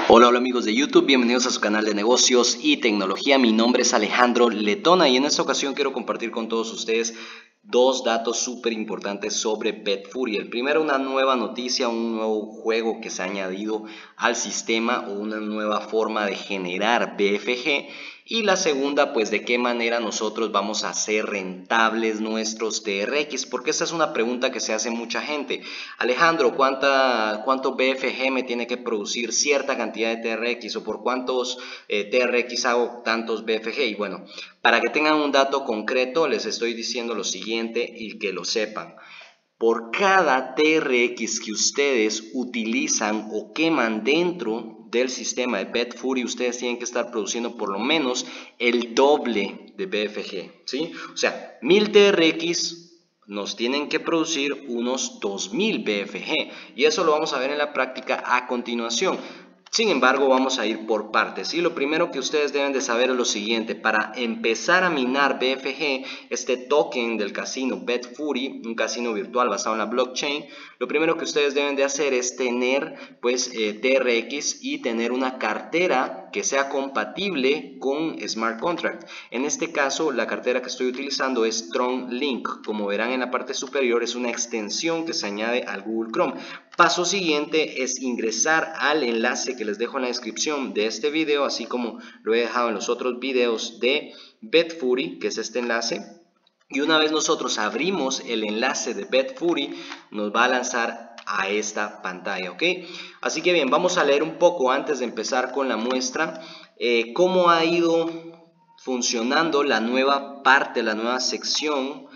Hola amigos de YouTube, bienvenidos a su canal de negocios y tecnología. Mi nombre es Alejandro Letona y en esta ocasión quiero compartir con todos ustedes dos datos súper importantes sobre Betfury. El primero, una nueva noticia, un nuevo juego que se ha añadido al sistema o una nueva forma de generar BFG. Y la segunda, pues de qué manera nosotros vamos a hacer rentables nuestros TRX, porque esta es una pregunta que se hace mucha gente. Alejandro, ¿cuánto BFG me tiene que producir cierta cantidad de TRX o por cuántos TRX hago tantos BFG? Y bueno, para que tengan un dato concreto les estoy diciendo lo siguiente y que lo sepan. Por cada TRX que ustedes utilizan o queman dentro del sistema de Betfury, ustedes tienen que estar produciendo por lo menos el doble de BFG, ¿sí? O sea, 1000 TRX nos tienen que producir unos 2000 BFG y eso lo vamos a ver en la práctica a continuación. Sin embargo, vamos a ir por partes. Y lo primero que ustedes deben de saber es lo siguiente. Para empezar a minar BFG, este token del casino Betfury, un casino virtual basado en la blockchain, lo primero que ustedes deben de hacer es tener pues TRX y tener una cartera que sea compatible con Smart Contract. En este caso, la cartera que estoy utilizando es Tron Link. Como verán en la parte superior, es una extensión que se añade al Google Chrome. Paso siguiente es ingresar al enlace que les dejo en la descripción de este video, así como lo he dejado en los otros videos de Betfury, que es este enlace. Y una vez nosotros abrimos el enlace de Betfury, nos va a lanzar a esta pantalla, ¿ok? Así que bien, vamos a leer un poco antes de empezar con la muestra, cómo ha ido funcionando la nueva parte, la nueva sección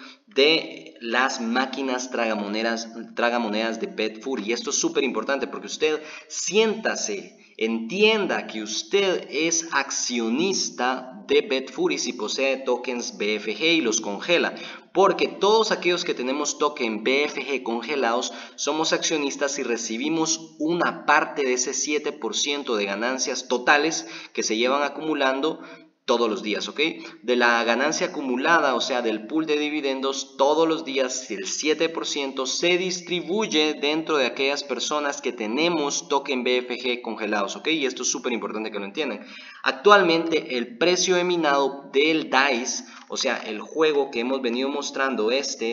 de las máquinas tragamonedas de Betfury. Y esto es súper importante porque usted siéntase, entienda que usted es accionista de Betfury si posee tokens BFG y los congela. Porque todos aquellos que tenemos token BFG congelados somos accionistas y recibimos una parte de ese 7% de ganancias totales que se llevan acumulando todos los días, ¿ok? De la ganancia acumulada, o sea, del pool de dividendos, todos los días el 7% se distribuye dentro de aquellas personas que tenemos token BFG congelados, ¿ok? Y esto es súper importante que lo entiendan. Actualmente el precio de minado del DICE, o sea, el juego que hemos venido mostrando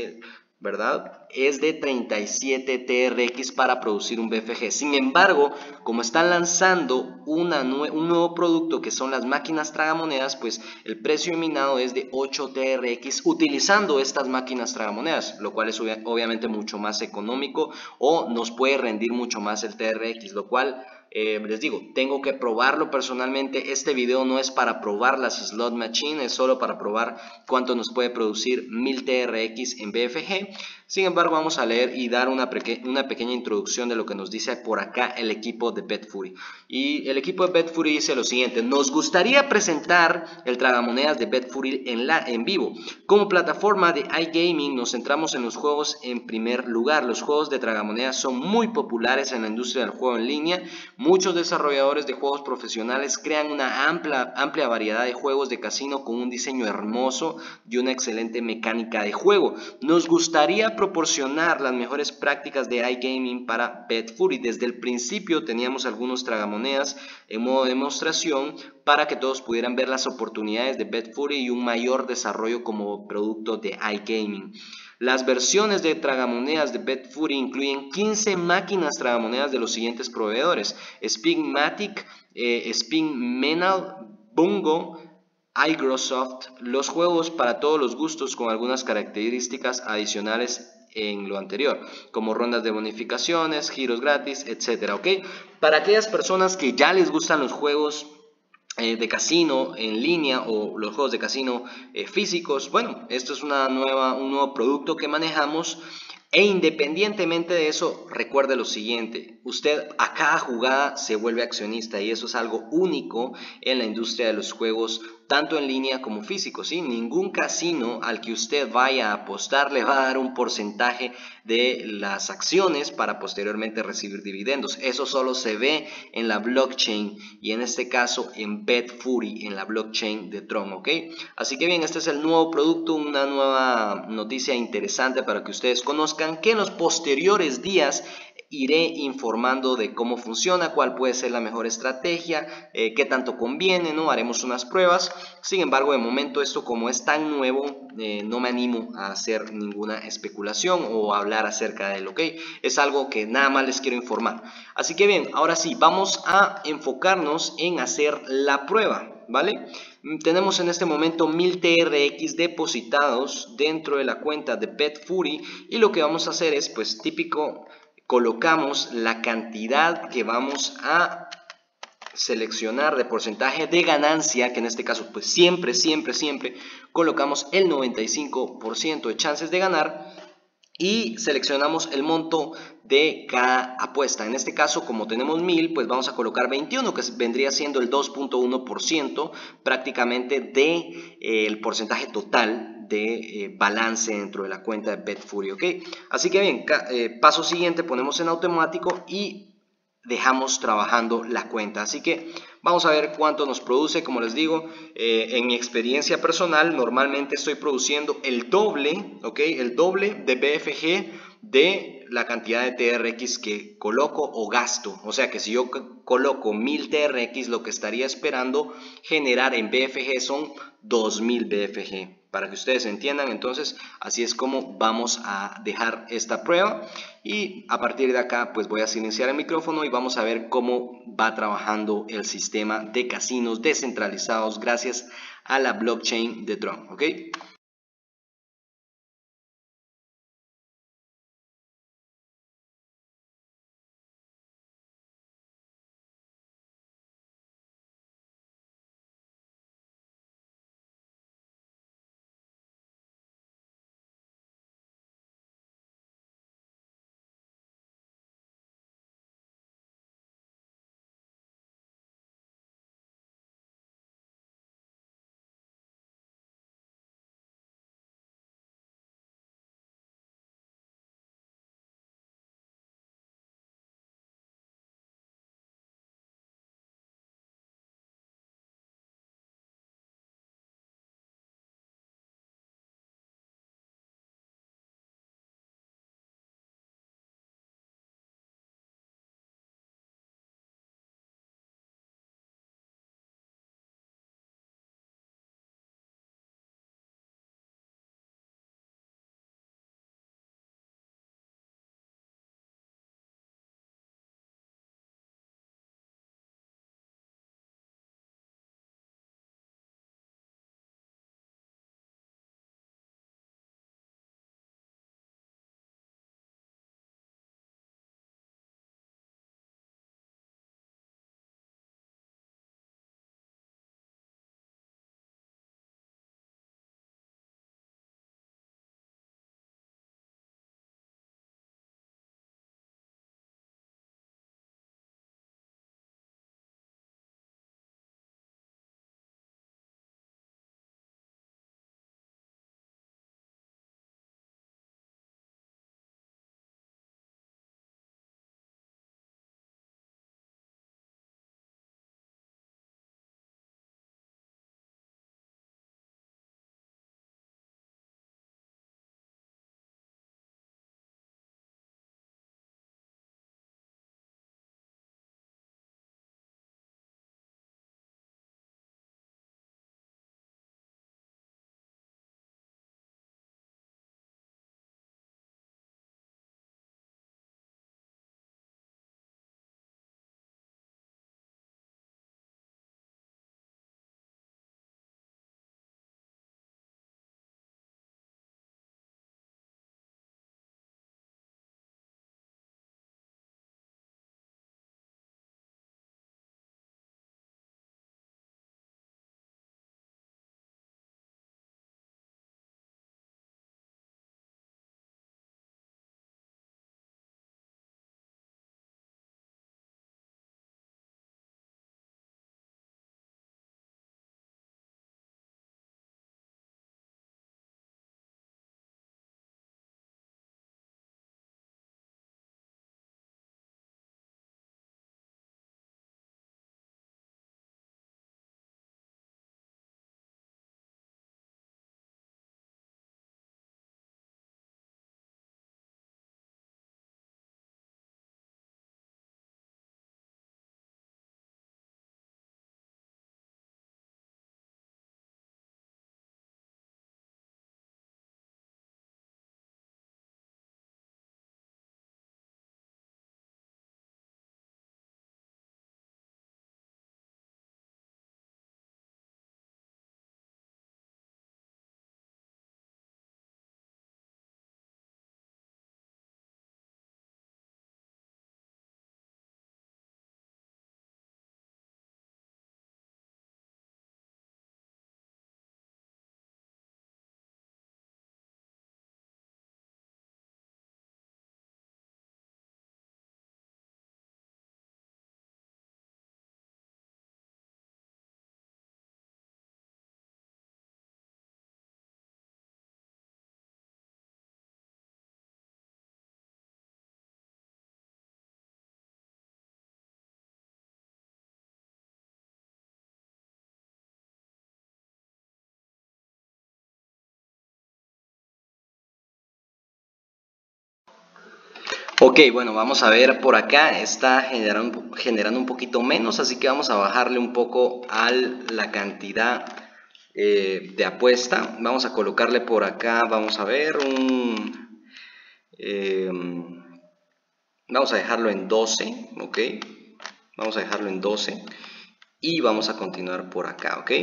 ¿verdad? Es de 37 TRX para producir un BFG. Sin embargo, como están lanzando un nuevo producto que son las máquinas tragamonedas, pues el precio de minado es de 8 TRX utilizando estas máquinas tragamonedas, lo cual es obviamente mucho más económico o nos puede rendir mucho más el TRX, lo cual les digo, tengo que probarlo personalmente. Este video no es para probar las slot machine, es solo para probar cuánto nos puede producir 1000 TRX en BFG. Sin embargo, vamos a leer y dar una pequeña introducción de lo que nos dice por acá el equipo de Betfury. Y el equipo de Betfury dice lo siguiente: nos gustaría presentar el tragamonedas de Betfury en vivo. Como plataforma de iGaming nos centramos en los juegos en primer lugar. Los juegos de tragamonedas son muy populares en la industria del juego en línea. Muchos desarrolladores de juegos profesionales crean una amplia variedad de juegos de casino con un diseño hermoso y una excelente mecánica de juego. Nos gustaría proporcionar las mejores prácticas de iGaming para Betfury. Desde el principio teníamos algunos tragamonedas en modo demostración para que todos pudieran ver las oportunidades de Betfury y un mayor desarrollo como producto de iGaming. Las versiones de tragamonedas de Betfury incluyen 15 máquinas tragamonedas de los siguientes proveedores: Spinmatic, Spinmenal, Bungo, iGrosoft. Los juegos para todos los gustos con algunas características adicionales en lo anterior, como rondas de bonificaciones, giros gratis, etcétera, ¿ok? Para aquellas personas que ya les gustan los juegos de casino en línea o los juegos de casino físicos, bueno, esto es un nuevo producto que manejamos. E independientemente de eso, recuerde lo siguiente: usted a cada jugada se vuelve accionista y eso es algo único en la industria de los juegos tanto en línea como físico, ¿sí? Ningún casino al que usted vaya a apostar le va a dar un porcentaje de las acciones para posteriormente recibir dividendos. Eso solo se ve en la blockchain y en este caso en Betfury, en la blockchain de Tron, ¿ok? Así que bien, este es el nuevo producto, una nueva noticia interesante para que ustedes conozcan, que en los posteriores días iré informando de cómo funciona, cuál puede ser la mejor estrategia, qué tanto conviene, ¿no? Haremos unas pruebas. Sin embargo, de momento esto como es tan nuevo, no me animo a hacer ninguna especulación o hablar acerca de él, ¿ok? Es algo que nada más les quiero informar. Así que bien, ahora sí, vamos a enfocarnos en hacer la prueba, ¿vale? Tenemos en este momento 1000 TRX depositados dentro de la cuenta de Betfury y lo que vamos a hacer es, pues típico, colocamos la cantidad que vamos a seleccionar de porcentaje de ganancia, que en este caso pues siempre colocamos el 95% de chances de ganar y seleccionamos el monto de cada apuesta. En este caso, como tenemos 1000, pues vamos a colocar 21, que vendría siendo el 2.1% prácticamente de el porcentaje total de balance dentro de la cuenta de Betfury, ¿ok? Así que bien, paso siguiente, ponemos en automático y dejamos trabajando la cuenta. Así que vamos a ver cuánto nos produce. Como les digo, en mi experiencia personal normalmente estoy produciendo el doble, ¿ok? El doble de BFG de la cantidad de TRX que coloco o gasto. O sea que si yo coloco 1000 TRX, lo que estaría esperando generar en BFG son 2000 BFG. Para que ustedes entiendan, entonces así es como vamos a dejar esta prueba y a partir de acá pues voy a silenciar el micrófono y vamos a ver cómo va trabajando el sistema de casinos descentralizados gracias a la blockchain de Tron, ¿ok? Ok, bueno, vamos a ver por acá, está generando un poquito menos, así que vamos a bajarle un poco a la cantidad de apuesta. Vamos a colocarle por acá, vamos a ver, eh, vamos a dejarlo en 12, ok. Vamos a dejarlo en 12 y vamos a continuar por acá, ok.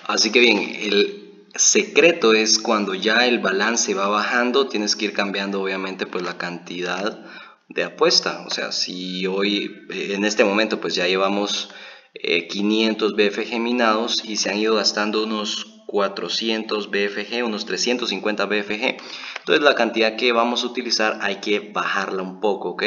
Así que bien, el secreto es cuando ya el balance va bajando, tienes que ir cambiando obviamente pues la cantidad de apuesta. O sea, si hoy en este momento pues ya llevamos 500 BFG minados y se han ido gastando unos 400 BFG, unos 350 BFG, entonces la cantidad que vamos a utilizar hay que bajarla un poco, ¿ok?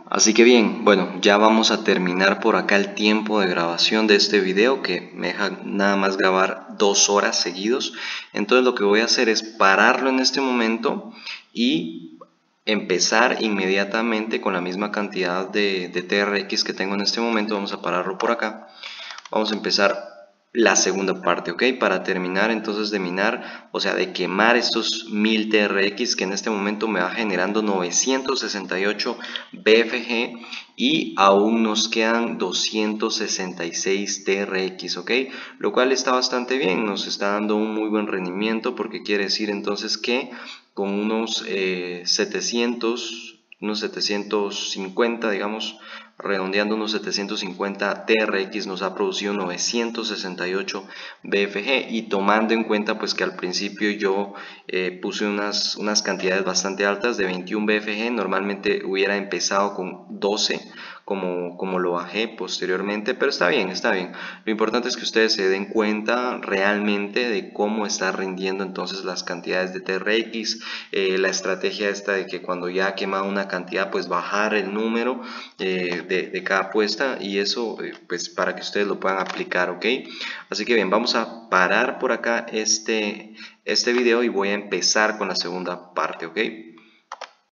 Así que bien, bueno, ya vamos a terminar por acá el tiempo de grabación de este video, que me deja nada más grabar 2 horas seguidos. Entonces lo que voy a hacer es pararlo en este momento y empezar inmediatamente con la misma cantidad de TRX que tengo en este momento. Vamos a pararlo por acá. Vamos a empezar la segunda parte, ¿ok? Para terminar entonces de minar, o sea, de quemar estos 1000 TRX, que en este momento me va generando 968 BFG y aún nos quedan 266 TRX, ¿ok? Lo cual está bastante bien, nos está dando un muy buen rendimiento, porque quiere decir entonces que con unos 750, digamos, redondeando unos 750 TRX, nos ha producido 968 BFG, y tomando en cuenta pues que al principio yo puse unas cantidades bastante altas de 21 BFG, normalmente hubiera empezado con 12 como lo bajé posteriormente, pero está bien, está bien. Lo importante es que ustedes se den cuenta realmente de cómo está rindiendo entonces las cantidades de TRX, la estrategia esta de que cuando ya ha quemado una cantidad, pues bajar el número de cada apuesta, y eso pues para que ustedes lo puedan aplicar, ¿ok? Así que bien, vamos a parar por acá este video y voy a empezar con la segunda parte, ¿ok?